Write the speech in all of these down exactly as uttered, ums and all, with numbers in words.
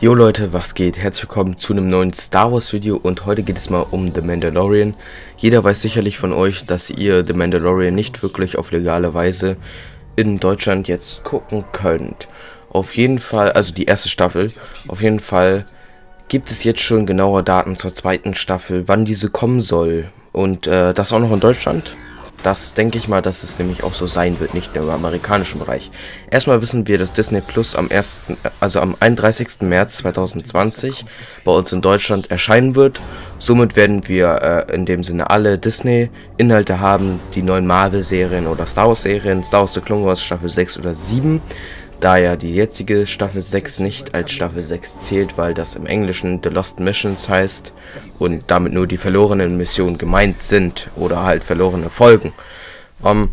Jo Leute, was geht? Herzlich willkommen zu einem neuen Star Wars Video und heute geht es mal um The Mandalorian. Jeder weiß sicherlich von euch, dass ihr The Mandalorian nicht wirklich auf legale Weise in Deutschland jetzt gucken könnt. Auf jeden Fall, also die erste Staffel, auf jeden Fall gibt es jetzt schon genaue Daten zur zweiten Staffel, wann diese kommen soll. Und äh, das auch noch in Deutschland. Das denke ich mal, dass es nämlich auch so sein wird, nicht nur im amerikanischen Bereich. Erstmal wissen wir, dass Disney Plus am ersten, also am einunddreißigsten März zweitausendzwanzig bei uns in Deutschland erscheinen wird. Somit werden wir äh, in dem Sinne alle Disney-Inhalte haben, die neuen Marvel-Serien oder Star Wars-Serien, Star Wars The Clone Wars Staffel sechs oder sieben. Da ja die jetzige Staffel sechs nicht als Staffel sechs zählt, weil das im Englischen The Lost Missions heißt und damit nur die verlorenen Missionen gemeint sind oder halt verlorene Folgen. Um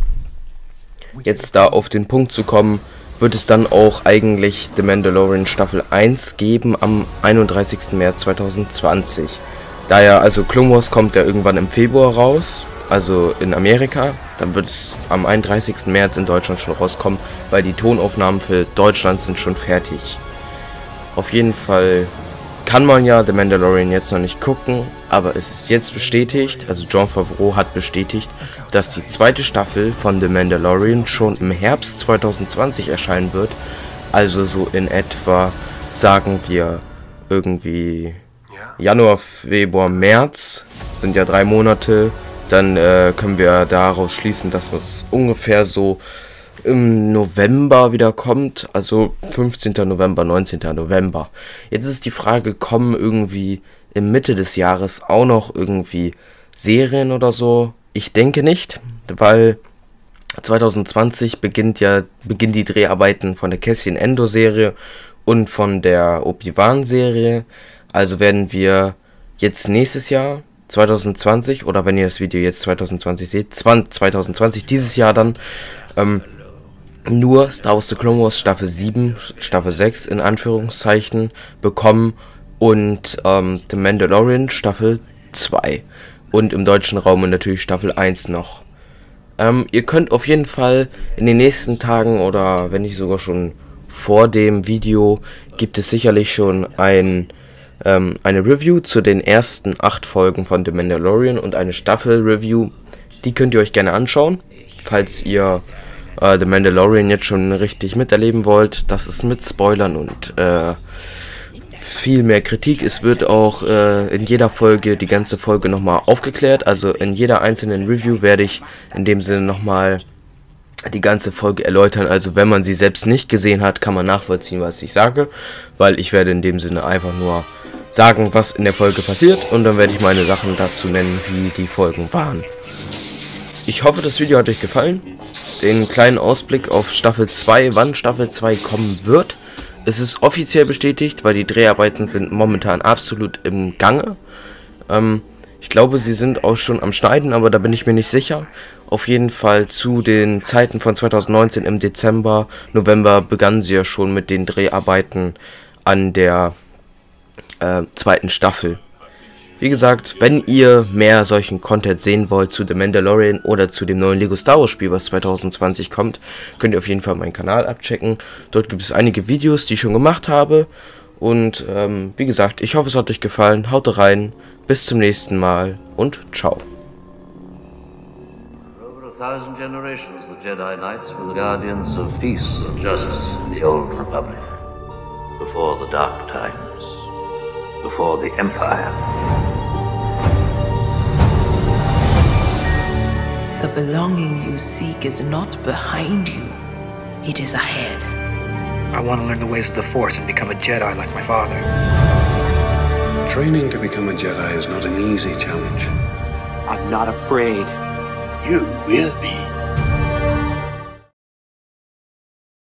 jetzt da auf den Punkt zu kommen, wird es dann auch eigentlich The Mandalorian Staffel eins geben am einunddreißigsten März zweitausendzwanzig. Da ja, also Clone Wars kommt ja irgendwann im Februar raus, also in Amerika, dann wird es am einunddreißigsten März in Deutschland schon rauskommen, weil die Tonaufnahmen für Deutschland sind schon fertig. Auf jeden Fall kann man ja The Mandalorian jetzt noch nicht gucken, aber es ist jetzt bestätigt, also Jon Favreau hat bestätigt, dass die zweite Staffel von The Mandalorian schon im Herbst zweitausendzwanzig erscheinen wird, also so in etwa, sagen wir, irgendwie Januar, Februar, März, sind ja drei Monate. Dann äh, können wir daraus schließen, dass es ungefähr so im November wieder kommt, also fünfzehnten November, neunzehnten November. Jetzt ist die Frage, kommen irgendwie im Mitte des Jahres auch noch irgendwie Serien oder so? Ich denke nicht, weil zweitausendzwanzig beginnt ja beginnen die Dreharbeiten von der Cassian Andor Serie und von der Obi-Wan Serie. Also werden wir jetzt nächstes Jahr zweitausendzwanzig, oder wenn ihr das Video jetzt zweitausendzwanzig seht, zweitausendzwanzig, dieses Jahr dann, ähm, nur Star Wars The Clone Wars Staffel sieben, Staffel sechs in Anführungszeichen bekommen und ähm, The Mandalorian Staffel zwei und im deutschen Raum natürlich Staffel eins noch. Ähm, ihr könnt auf jeden Fall in den nächsten Tagen oder wenn nicht sogar schon vor dem Video, gibt es sicherlich schon ein Ähm, eine Review zu den ersten acht Folgen von The Mandalorian und eine Staffel-Review. Die könnt ihr euch gerne anschauen, falls ihr äh, The Mandalorian jetzt schon richtig miterleben wollt. Das ist mit Spoilern und äh, viel mehr Kritik. Es wird auch äh, in jeder Folge die ganze Folge nochmal aufgeklärt. Also in jeder einzelnen Review werde ich in dem Sinne nochmal die ganze Folge erläutern. Also wenn man sie selbst nicht gesehen hat, kann man nachvollziehen, was ich sage, weil ich werde in dem Sinne einfach nur sagen, was in der Folge passiert, und dann werde ich meine Sachen dazu nennen, wie die Folgen waren. Ich hoffe, das Video hat euch gefallen. Den kleinen Ausblick auf Staffel zwei, wann Staffel zwei kommen wird. Es ist offiziell bestätigt, weil die Dreharbeiten sind momentan absolut im Gange. Ähm, ich glaube, sie sind auch schon am Schneiden, aber da bin ich mir nicht sicher. Auf jeden Fall zu den Zeiten von zweitausendneunzehn im Dezember, November begannen sie ja schon mit den Dreharbeiten an der Äh, zweiten Staffel. Wie gesagt, wenn ihr mehr solchen Content sehen wollt zu The Mandalorian oder zu dem neuen Lego Star Wars Spiel, was zweitausendzwanzig kommt, könnt ihr auf jeden Fall meinen Kanal abchecken. Dort gibt es einige Videos, die ich schon gemacht habe. Und ähm, wie gesagt, ich hoffe, es hat euch gefallen. Haut rein, bis zum nächsten Mal und ciao. For over a thousand generations, the Jedi Knights were the guardians of peace and justice in the Old Republic. Before the Dark Times. Before the Empire. The belonging you seek is not behind you, it is ahead. I want to learn the ways of the Force and become a Jedi like my father. Training to become a Jedi is not an easy challenge. I'm not afraid. You will be.